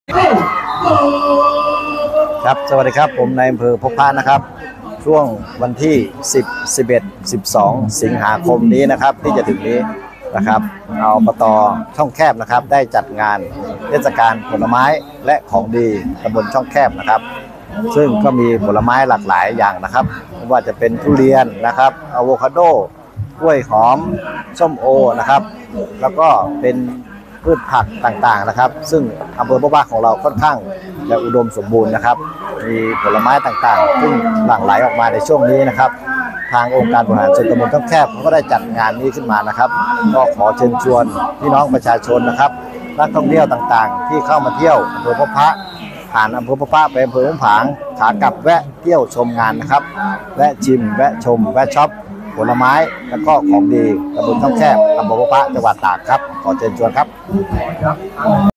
ครับสวัสดีครับผมนายอำเภอพบพระนะครับช่วงวันที่10 11 12สิงหาคมนี้นะครับที่จะถึงนี้นะครับอบต.ช่องแคบนะครับได้จัดงานเทศกาลผลไม้และของดีตำบลช่องแคบนะครับซึ่งก็มีผลไม้หลากหลายอย่างนะครับไม่ว่าจะเป็นทุเรียนนะครับอะโวคาโดกล้วยหอมส้มโอนะครับแล้วก็เป็นพืชผักต่างๆนะครับซึ่งอำเภอพบพระของเราค่อนข้างจะอุดมสมบูรณ์นะครับมีผลไม้ต่างๆซึ่งหลั่งไหลออกมาในช่วงนี้นะครับทางองค์การบริหารส่วนตำบลช่องแคบเขาก็ได้จัดงานนี้ขึ้นมานะครับก็ขอเชิญชวนพี่น้องประชาชนนะครับนักท่องเที่ยวต่างๆที่เข้ามาเที่ยวอำเภอพบพระผ่านอำเภอพบพระไปอำเภออุ้มผางขากลับแวะเที่ยวชมงานนะครับแวะชิมแวะชมแวะช็อปผลไม้และก็ของดีตำบลช่องแคบอำเภอพบพระจังหวัดตากครับขอเชิญชวนครับ